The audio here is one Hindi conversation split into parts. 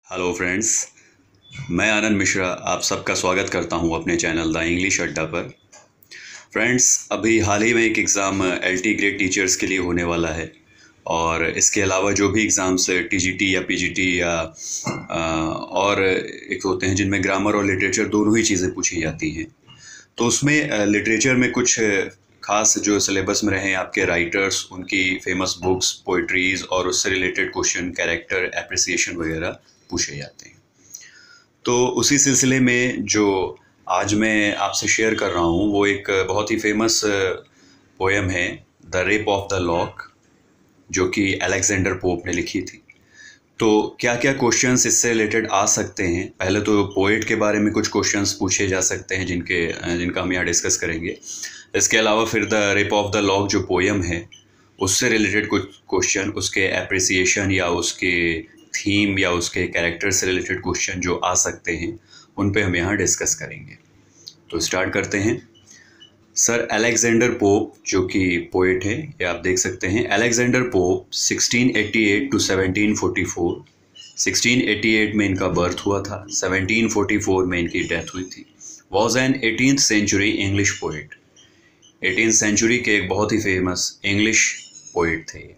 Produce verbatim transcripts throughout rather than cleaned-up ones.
हेलो फ्रेंड्स, मैं आनंद मिश्रा आप सबका स्वागत करता हूं अपने चैनल द इंग्लिश अड्डा पर। फ्रेंड्स, अभी हाल ही में एक एग्ज़ाम एलटी ग्रेड टीचर्स के लिए होने वाला है और इसके अलावा जो भी एग्ज़ाम्स टीजीटी या पीजीटी या आ, और एक होते हैं जिनमें ग्रामर और लिटरेचर दोनों ही चीज़ें पूछी जाती हैं। तो उसमें लिटरेचर में कुछ खास जो सिलेबस में रहे आपके राइटर्स, उनकी फेमस बुक्स, पोइट्रीज़ और उससे रिलेटेड क्वेश्चन, कैरेक्टर एप्रिसिएशन वगैरह पूछे जाते हैं। तो उसी सिलसिले में जो आज मैं आपसे शेयर कर रहा हूँ वो एक बहुत ही फेमस पोएम है, the rape of the lock, जो कि अलेक्जेंडर पोप ने लिखी थी। तो क्या क्या क्वेश्चंस इससे रिलेटेड आ सकते हैं? पहले तो पोएट के बारे में कुछ क्वेश्चंस पूछे जा सकते हैं जिनके जिनका हम यहाँ डिस्कस करेंगे। इसके अलावा फिर the rape of the lock जो पोएम है उससे रिलेटेड कुछ क्वेश्चन, उसके एप्रिसिएशन या उसके थीम या उसके कैरेक्टर से रिलेटेड क्वेश्चन जो आ सकते हैं उन पे हम यहाँ डिस्कस करेंगे। तो स्टार्ट करते हैं। सर अलेक्जेंडर पोप जो कि पोएट है, ये आप देख सकते हैं। Alexander Pope sixteen eighty eight to seventeen forty four, sixteen eighty eight में इनका बर्थ हुआ था, सेवनटीन फोर्टी फोर में इनकी डेथ हुई थी। Was an eighteenth century English poet, eighteenth century के एक बहुत ही फेमस इंग्लिश पोएट थे।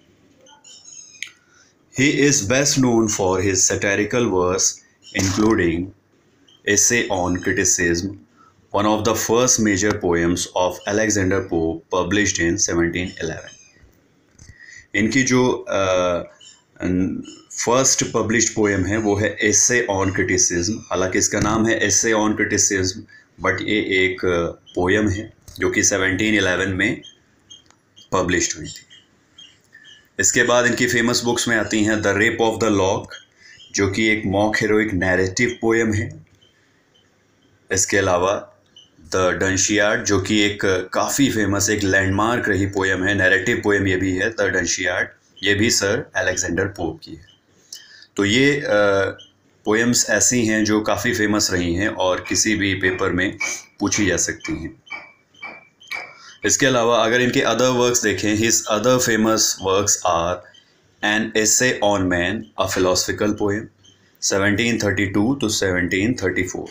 He is best known for his satirical verse, including Essay on Criticism, one of the first major poems of Alexander Pope, published in seventeen eleven. इनकी जो फर्स्ट पब्लिश्ड पोएम है वो है Essay on Criticism। हालांकि इसका नाम है Essay on Criticism, बट ये एक पोएम है जो कि सेवनटीन इलेवन में पब्लिश्ड हुई थी। इसके बाद इनकी फेमस बुक्स में आती हैं the rape of the lock, जो कि एक मॉक हीरोइक नैरेटिव पोएम है। इसके अलावा द डंशियार्ड, जो कि एक काफ़ी फेमस, एक लैंडमार्क रही पोएम है, नैरेटिव पोएम ये भी है द डंशियार्ड, ये भी सर अलेक्जेंडर पोप की है। तो ये पोएम्स ऐसी हैं जो काफ़ी फेमस रही हैं और किसी भी पेपर में पूछी जा सकती हैं। इसके अलावा अगर इनके अदर वर्क्स देखें, his other famous works are an essay on man, a philosophical poem, seventeen thirty two to seventeen thirty four.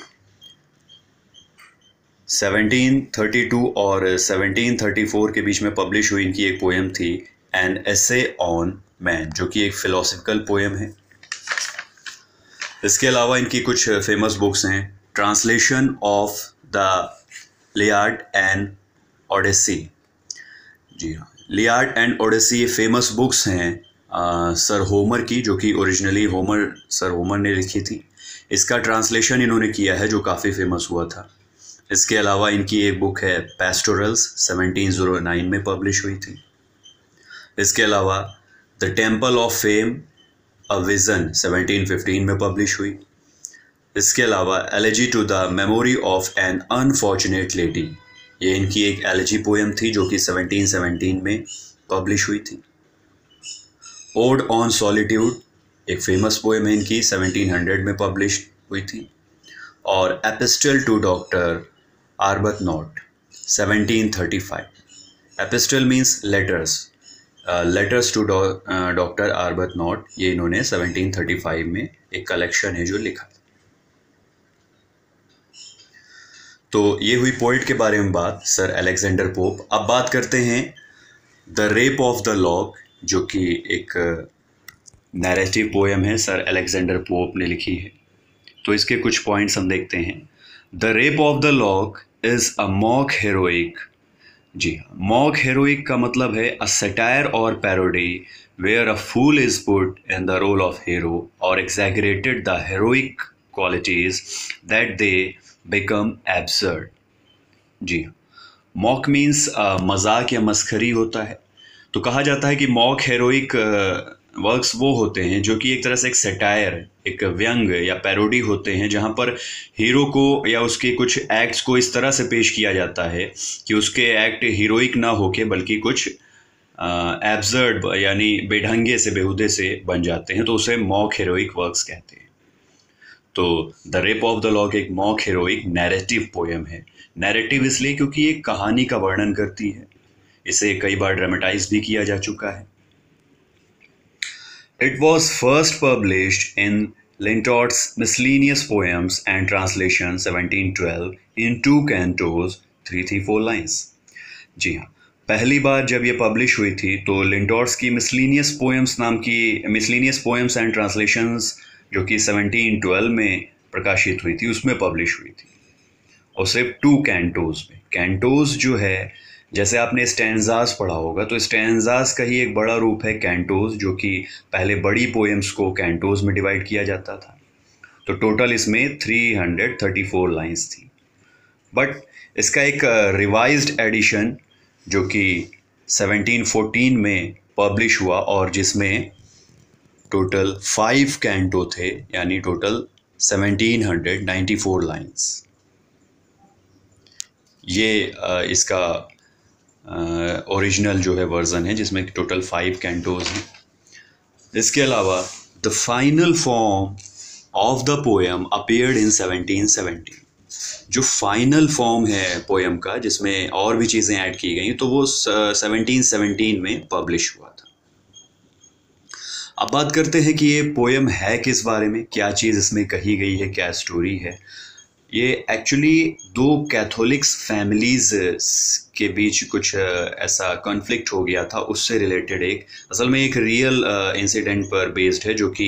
Seventeen thirty two और सेवनटीन थर्टी फोर के बीच में पब्लिश हुई इनकी एक पोएम थी एन एसे ऑन मैन, जो कि एक फिलोसफिकल पोएम है। इसके अलावा इनकी कुछ फेमस बुक्स हैं, translation of the Iliad and Odyssey. जी हाँ, लियार्ड एंड ओडेसी ये फेमस बुक्स हैं आ, सर होमर की, जो कि ओरिजिनली होमर सर होमर ने लिखी थी। इसका ट्रांसलेशन इन्होंने किया है जो काफ़ी फेमस हुआ था। इसके अलावा इनकी एक बुक है पैस्टोरल्स, सेवनटीन ओ नाइन में पब्लिश हुई थी। इसके अलावा the temple of fame a vision, seventeen fifteen में पब्लिश हुई। इसके अलावा elegy to the memory of an unfortunate lady, ये इनकी एक एलेजी पोएम थी जो कि सेवनटीन सेवनटीन में पब्लिश हुई थी। ओड ऑन सॉलिट्यूड एक फेमस पोएम है इनकी, सेवनटीन हंड्रेड में पब्लिश हुई थी। और epistle to doctor Arbuthnot, seventeen thirty five. Epistle means letters, letters to doctor Arbuthnot, ये इन्होंने सेवनटीन थर्टी फाइव में एक कलेक्शन है जो लिखा। तो ये हुई पोइट के बारे में बात, सर अलेक्जेंडर पोप। अब बात करते हैं the rape of the lock, जो कि एक नैरेटिव पोएम है, सर अलेक्जेंडर पोप ने लिखी है। तो इसके कुछ पॉइंट्स हम देखते हैं। The rape of the lock is a mock heroic. जी हाँ, मॉक हेरोइक का मतलब है अ सटायर और parody where a fool is put in the role of hero और exaggerated the heroic qualities that they become absurd. जी, मॉक मीन्स मजाक या मस्खरी होता है। तो कहा जाता है कि मॉक हेरोइक वर्क्स वो होते हैं जो कि एक तरह से एक सटायर, एक व्यंग या पैरोडी होते हैं, जहाँ पर हीरो को या उसके कुछ एक्ट्स को इस तरह से पेश किया जाता है कि उसके एक्ट हीरोइक ना होके बल्कि कुछ एब्सर्ड यानी बेढंगे से, बेहुदे से बन जाते हैं। तो उसे मॉक हेरोइक वर्क्स कहते हैं। तो the rape of the lock एक मॉक हेरोइक नैरेटिव पोएम है। नैरेटिव इसलिए क्योंकि ये कहानी का वर्णन करती है। इसे कई बार ड्रामेटाइज भी किया जा चुका है। It was first published in Lintort's miscellaneous poems and translation seventeen twelve in two cantos, three three four lines. जी हाँ, पहली बार जब ये पब्लिश हुई थी तो लिंटॉर्ट्स की मिसलिनियस पोएम्स नाम की मिसलिनियस पोएम्स एंड ट्रांसलेशंस जो कि सेवनटीन ट्वेल्व में प्रकाशित हुई थी उसमें पब्लिश हुई थी, और सिर्फ टू कैंटोज में. कैंटोज जो है, जैसे आपने स्टैंजास पढ़ा होगा, तो स्टैंजास का ही एक बड़ा रूप है कैंटोज, जो कि पहले बड़ी पोएम्स को कैंटोज में डिवाइड किया जाता था. तो टोटल इसमें three hundred thirty four lines थी. बट इसका एक रिवाइज्ड एडिशन जो कि सेवनटीन फोर्टीन में पब्लिश हुआ और जिसमें टोटल फाइव कैंटो थे, यानी total seventeen hundred ninety four lines. ये इसका ओरिजिनल जो है वर्जन है जिसमें टोटल फाइव कैंटोज हैं. इसके अलावा the final form of the poem appeared in seventeen seventy. जो फाइनल फॉर्म है पोएम का जिसमें और भी चीज़ें ऐड की गई, तो वो सेवनटीन सेवेंटीन में पब्लिश हुआ था. अब बात करते हैं कि ये पोएम है किस बारे में, क्या चीज़ इसमें कही गई है, क्या स्टोरी है. ये एक्चुअली दो कैथोलिक्स फैमिलीज़ के बीच कुछ ऐसा कॉन्फ्लिक्ट हो गया था, उससे रिलेटेड एक असल में एक रियल इंसिडेंट पर बेस्ड है, जो कि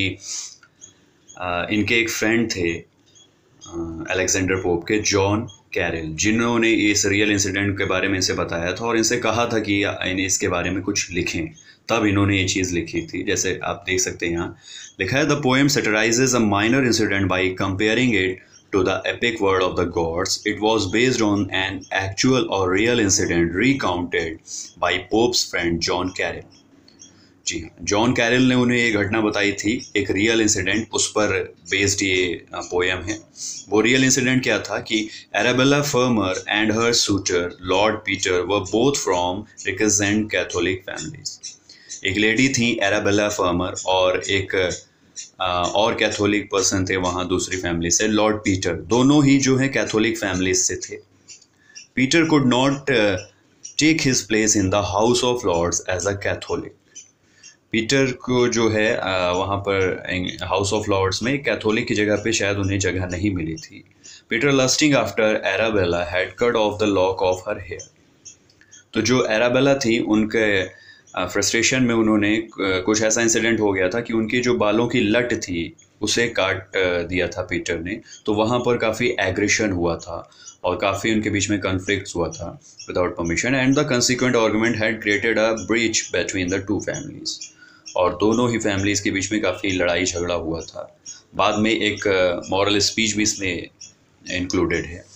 इनके एक फ्रेंड थे अलेक्जेंडर पोप के, जॉन कैरल, जिन्होंने इस रियल इंसिडेंट के बारे में इनसे बताया था और इनसे कहा था कि इन इसके बारे में कुछ लिखें. तब इन्होंने ये चीज़ लिखी थी. जैसे आप देख सकते हैं यहाँ लिखा है, the poem satirizes a minor incident by comparing it to the epic word of the gods. It was based on an actual or real incident recounted by Pope's friend John Carroll. जी हाँ, जॉन कैरल ने उन्हें ये घटना बताई थी, एक रियल इंसिडेंट, उस पर बेस्ड ये पोएम है. वो रियल इंसिडेंट क्या था कि Arabella Fermor and her suitor lord Petre were both from recusant Catholic families. एक लेडी थी एराबेला फर्मर और एक Uh, और कैथोलिक पर्सन थे वहाँ दूसरी फैमिली से, लॉर्ड पीटर. दोनों ही जो है कैथोलिक फैमिलीज से थे. Petre could not take his place in the House of Lords as a Catholic. Petre को जो है uh, वहाँ पर हाउस ऑफ लॉर्ड्स में कैथोलिक की जगह पे शायद उन्हें जगह नहीं मिली थी. Petre lusting after Arabella had cut off the lock of her hair. तो जो एराबेला थी उनके फ्रस्ट्रेशन में उन्होंने कुछ ऐसा इंसिडेंट हो गया था कि उनकी जो बालों की लट थी उसे काट दिया था पीटर ने. तो वहाँ पर काफ़ी एग्रेशन हुआ था और काफ़ी उनके बीच में कॉन्फ्लिक्ट्स हुआ था without permission, and the consequent argument had created a breach between the two families. और दोनों ही फैमिलीज़ के बीच में काफ़ी लड़ाई झगड़ा हुआ था. बाद में एक मॉरल स्पीच भी इसमें इंक्लूडेड है.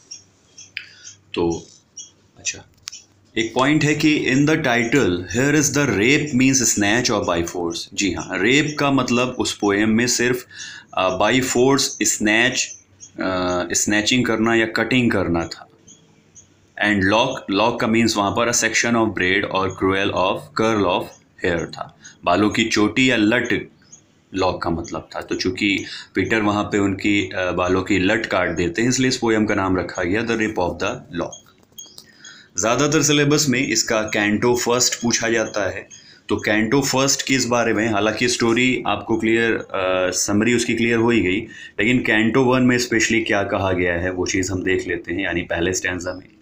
तो अच्छा, एक पॉइंट है कि in the title here is the rape means snatch और बाई फोर्स. जी हाँ, रेप का मतलब उस पोएम में सिर्फ बाई फोर्स स्नैच स्नैचिंग करना या कटिंग करना था. एंड लॉक लॉक का मीन्स वहाँ पर अ सेक्शन ऑफ ब्रेड और cruel of curl of hair था. बालों की चोटी या लट लॉक का मतलब था. तो चूंकि पीटर वहाँ पे उनकी बालों की लट काट देते हैं, इसलिए इस पोएम का नाम रखा गया the rape of the lock. ज़्यादातर सिलेबस में इसका कैंटो फर्स्ट पूछा जाता है. तो कैंटो फर्स्ट किस बारे में, हालांकि स्टोरी आपको क्लियर समरी उसकी क्लियर हो ही गई, लेकिन कैंटो वन में स्पेशली क्या कहा गया है वो चीज़ हम देख लेते हैं, यानी पहले स्टैंजा में.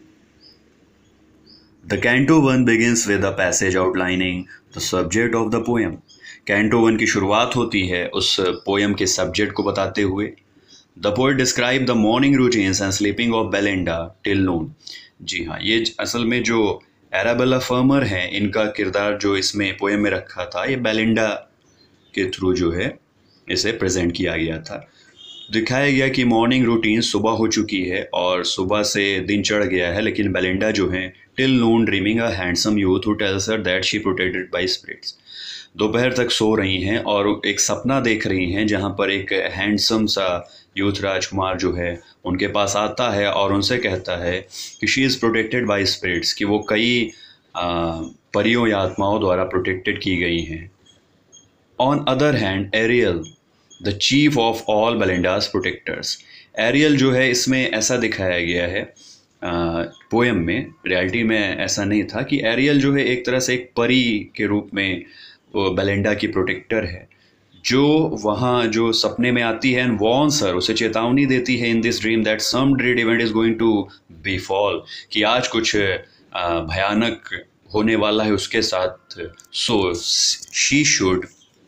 The canto one begins with a passage outlining the subject of the poem. Canto one की शुरुआत होती है उस पोएम के सब्जेक्ट को बताते हुए. The poet describe the morning routines and sleeping of Belinda till noon. जी हाँ, ये असल में जो एराबेला फर्मर हैं इनका किरदार जो इसमें पोएम में रखा था, ये बेलिंडा के थ्रू जो है इसे प्रेजेंट किया गया था. दिखाया गया कि मॉर्निंग रूटीन सुबह हो चुकी है और सुबह से दिन चढ़ गया है, लेकिन बेलिंडा जो है till noon dreaming a handsome youth who tells her that she protected by spirits. दोपहर तक सो रही हैं और एक सपना देख रही हैं जहाँ पर एक हैंडसम सा यूथ राजकुमार जो है उनके पास आता है और उनसे कहता है कि she is protected by spirits, कि वो कई परियों या आत्माओं द्वारा प्रोटेक्टेड की गई हैं. On other hand Ariel the chief of all Belinda's protectors. Ariel जो है इसमें ऐसा दिखाया गया है पोएम में, रियलिटी में ऐसा नहीं था, कि एरियल जो है एक तरह से एक परी के रूप में वो बेलिंडा की प्रोटेक्टर है, जो वहाँ जो सपने में आती है एंड वॉर्न्स हर, उसे चेतावनी देती है in this dream that some dread event is going to befall, कि आज कुछ अ, भयानक होने वाला है उसके साथ. So she should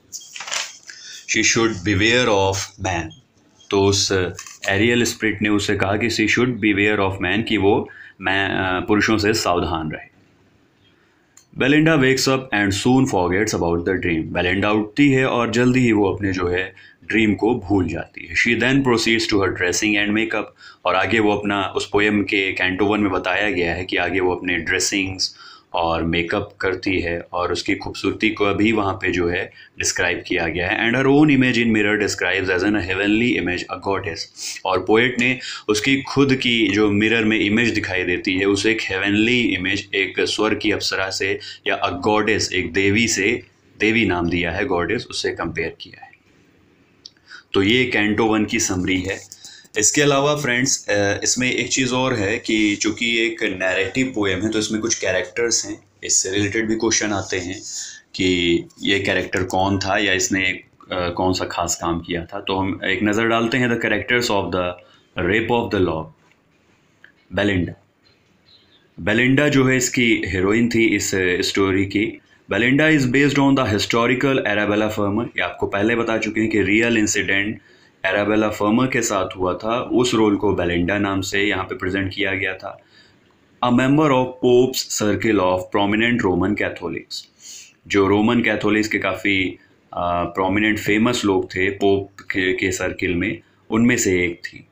she should beware of man. तो उस एरियल स्पिरिट ने उसे कहा कि she should beware of man, कि वो मैं पुरुषों से सावधान रहे. Belinda wakes up and soon forgets about the dream. Belinda उठती है और जल्दी ही वो अपने जो है ड्रीम को भूल जाती है. She then proceeds to her dressing and makeup. और आगे वो अपना, उस पोएम के कैंटो वन में बताया गया है कि आगे वो अपने ड्रेसिंग्स और मेकअप करती है और उसकी खूबसूरती को भी वहाँ पे जो है डिस्क्राइब किया गया है. And her own image in mirror describes as an heavenly image a goddess. और पोएट ने उसकी खुद की जो मिरर में इमेज दिखाई देती है उसे एक हेवनली इमेज, एक स्वर की अप्सरा से या अ गॉडेस, एक देवी से, देवी नाम दिया है गॉडेस, उससे कंपेयर किया है. तो ये कैंटो वन की समरी है. इसके अलावा फ्रेंड्स इसमें एक चीज़ और है कि चूँकि एक नैरेटिव पोएम है तो इसमें कुछ कैरेक्टर्स हैं, इससे रिलेटेड भी क्वेश्चन आते हैं कि ये कैरेक्टर कौन था या इसने uh, कौन सा खास काम किया था. तो हम एक नज़र डालते हैं the characters of the rape of the lock. Belinda. Belinda जो है इसकी हीरोइन थी इस स्टोरी की. Belinda is based on the historical Arabella Fermor. ये आपको पहले बता चुके हैं कि रियल इंसिडेंट एराबेला फर्मर के साथ हुआ था. उस रोल को बेलिंडा नाम से यहाँ पे प्रेजेंट किया गया था. A member of Pope's circle of prominent Roman Catholics. जो रोमन कैथोलिक्स के काफ़ी प्रोमिनेंट फेमस लोग थे पोप के, के सर्किल में, उनमें से एक थी.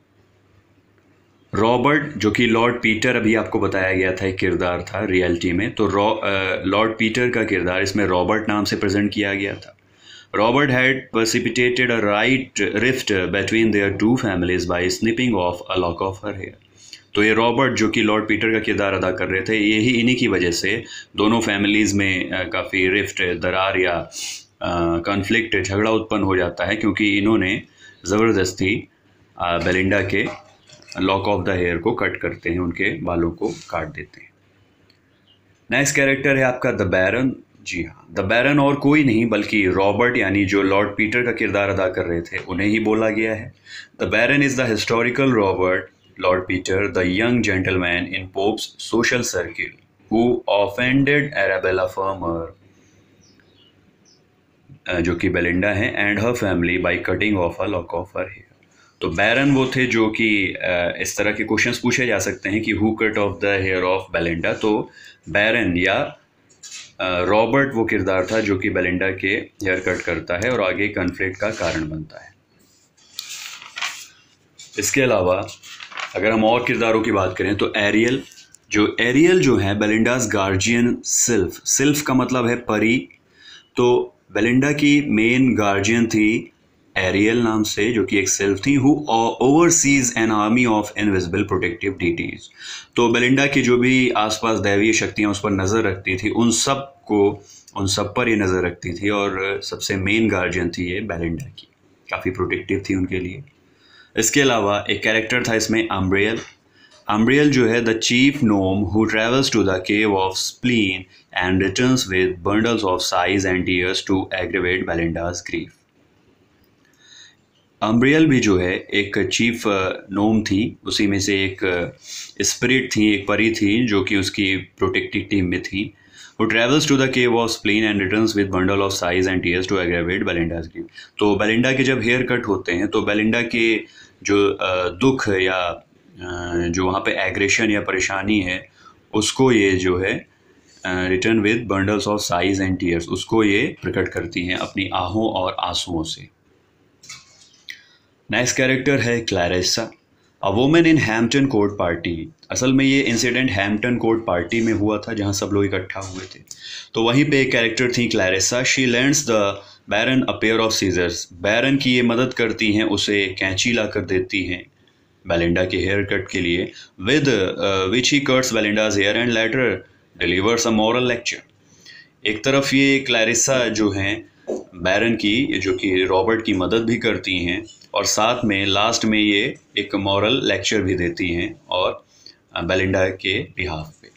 रॉबर्ट, जो कि लॉर्ड पीटर अभी आपको बताया गया था एक किरदार था रियलिटी में, तो लॉर्ड पीटर का किरदार इसमें रॉबर्ट नाम से प्रेजेंट किया गया था. Robert had precipitated a right rift between their two families by snipping off a lock of her hair. तो ये रॉबर्ट जो कि लॉर्ड पीटर का किरदार अदा कर रहे थे, यही इन्हीं की वजह से दोनों फैमिलीज़ में काफ़ी रिफ्ट, दरार या कॉन्फ्लिक्ट, झगड़ा उत्पन्न हो जाता है क्योंकि इन्होंने ज़बरदस्ती बेलिंडा के लॉक ऑफ द हेयर को कट करते हैं, उनके बालों को काट देते हैं. नेक्स्ट कैरेक्टर है आपका द बैरन. जी हाँ, द बैरन और कोई नहीं बल्कि रॉबर्ट, यानी जो लॉर्ड पीटर का किरदार अदा कर रहे थे, उन्हें ही बोला गया है. The baron is the historical Robert lord Petre, the young gentleman in Pope's social circle who offended Arabella Fermor, जो कि बेलिंडा है, and her family by cutting off a lock of her hair. तो बैरन वो थे जो कि इस तरह के क्वेश्चंस पूछे जा सकते हैं कि who cut off the hair of Belinda. तो बैरन या रॉबर्ट वो किरदार था जो कि बेलिंडा के हेयर कट करता है और आगे कन्फ्लिक्ट का कारण बनता है. इसके अलावा अगर हम और किरदारों की बात करें तो एरियल, जो एरियल जो है बेलिंडाज गार्जियन सिल्फ. सिल्फ का मतलब है परी. तो बेलिंडा की मेन गार्जियन थी एरियल नाम से, जो कि एक सिल्फ थी, who oversees an army of invisible protective deities. तो बेलिंडा की जो भी आसपास दैवीय शक्तियाँ उस पर नज़र रखती थी, उन सब को उन सब पर ये नज़र रखती थी और सबसे मेन गार्जियन थी ये बेलिंडा की, काफ़ी प्रोटेक्टिव थी उनके लिए. इसके अलावा एक कैरेक्टर था इसमें अम्ब्रियल. अम्ब्रियल जो है the chief gnome who travels to the cave of spleen and returns with bundles of sighs and tears to aggravate Belinda's grief. Umbriel भी जो है एक चीफ नोम थी, उसी में से एक स्पिरिट थी, एक परी थी जो कि उसकी प्रोटेक्टिव टीम में थी. who travels to the cave of spleen and returns with bundle of sighs and tears to aggravate Belinda's grief. तो बेलिंडा के जब हेयर कट होते हैं तो बेलिंडा के जो दुख या जो वहाँ पे एग्रेशन या परेशानी है उसको ये जो है return with bundles of sighs and tears, उसको ये प्रकट करती हैं अपनी आहों और आंसुओं से. नेक्स्ट कैरेक्टर है Clarissa, a woman in Hampton Court party. असल में ये इंसिडेंट हैम्पटन कोर्ट पार्टी में हुआ था जहाँ सब लोग इकट्ठा हुए थे. तो वहीं पे एक कैरेक्टर थी Clarissa. She lends the baron a pair of scissors. Baron की ये मदद करती हैं, उसे कैंची ला कर देती हैं बेलिंडा के हेयर कट के लिए. With which he cuts Belinda's hair and later delivers a moral lecture. एक तरफ ये क्लैरिसा जो हैं बैरन की, जो कि रॉबर्ट की मदद भी करती हैं, और साथ में लास्ट में ये एक मॉरल लेक्चर भी देती हैं और बेलिंडा के बिहाफ पे.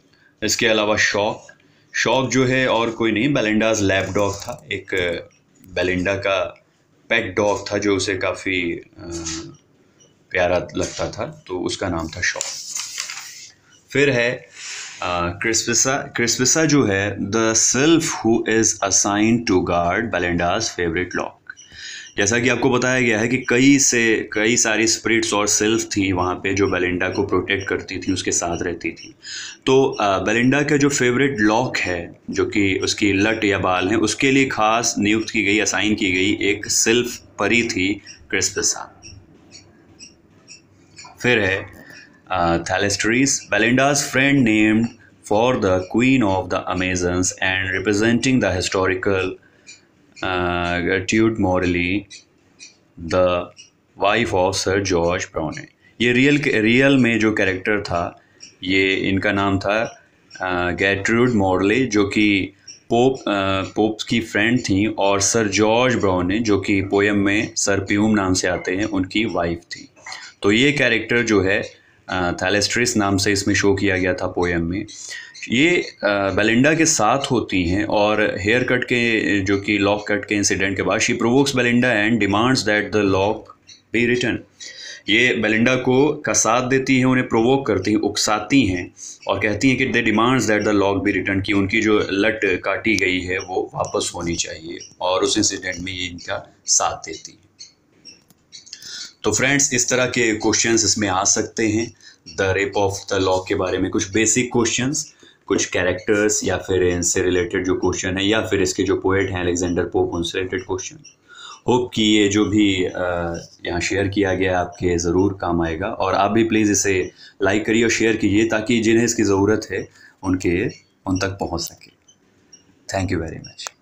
इसके अलावा शॉक. शॉक जो है और कोई नहीं, बेलिंडाज लैप डॉग था, एक बेलिंडा का पेट डॉग था जो उसे काफ़ी प्यारा लगता था, तो उसका नाम था शॉ। फिर है क्रिस्पिसा। क्रिस्पिसा जो है the sylph who is assigned to guard Belinda's favourite lock. जैसा कि आपको बताया गया है कि कई से कई सारी स्पिरिट्स और सिल्फ थी वहाँ पे जो बेलिंडा को प्रोटेक्ट करती थी, उसके साथ रहती थी। तो बेलिंडा का जो फेवरेट लॉक है, जो कि उसकी लट या बाल हैं, उसके लिए खास नियुक्त की गई, असाइन की गई एक सिल्फ परी थी, क्रिस्पिसा। फिर है Thalestris, Belinda's friend named for the queen of the Amazons and representing the historical गर्ट्यूड Morley, the wife of sir George Browne. ये रियल रियल में जो कैरेक्टर था, ये इनका नाम था गेर्ट्रूड मॉरले, जो कि पोप पोप की फ्रेंड थी, और सर जॉर्ज ब्राउने जो कि पोएम में सर प्यूम नाम से आते हैं, उनकी वाइफ थी। तो ये कैरेक्टर जो है थैलेस्ट्रिस नाम से इसमें शो किया गया था पोएम में। ये बेलिंडा के साथ होती हैं और हेयर कट के, जो कि लॉक कट के इंसिडेंट के बाद, she provokes Belinda and demands that the lock be return. ये बेलिंडा को का साथ देती हैं, उन्हें प्रोवोक करती हैं, उकसाती हैं और कहती हैं कि they demands that the lock be return, कि उनकी जो लट काटी गई है वो वापस होनी चाहिए, और उस इंसिडेंट में ये इनका साथ देती है। तो फ्रेंड्स, इस तरह के क्वेश्चंस इसमें आ सकते हैं the rape of the lock के बारे में, कुछ बेसिक क्वेश्चंस, कुछ कैरेक्टर्स, या फिर इनसे रिलेटेड जो क्वेश्चन है, या फिर इसके जो पोएट हैं अलेक्जेंडर पोप, उनसे रिलेटेड क्वेश्चन। होप कि ये जो भी यहाँ शेयर किया गया आपके ज़रूर काम आएगा, और आप भी प्लीज़ इसे लाइक करिए और शेयर कीजिए ताकि जिन्हें इसकी ज़रूरत है उनके उन तक पहुँच सके। Thank you very much.